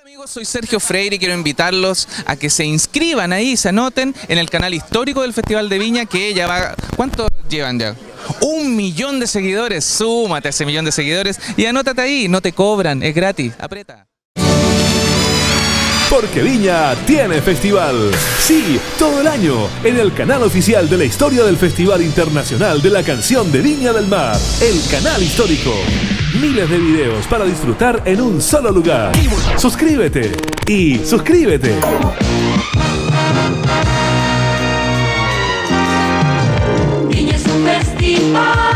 Amigos, soy Sergio Freire y quiero invitarlos a que se inscriban ahí, se anoten en el canal histórico del Festival de Viña, que ya va... ¿Cuánto llevan ya? 1 millón de seguidores. Súmate a ese 1 millón de seguidores y anótate ahí, no te cobran, es gratis, aprieta. Porque Viña tiene festival. Sí, todo el año, en el canal oficial de la historia del Festival Internacional de la Canción de Viña del Mar, el canal histórico. Miles de videos para disfrutar en un solo lugar. Suscríbete y suscríbete. Viña es un festival.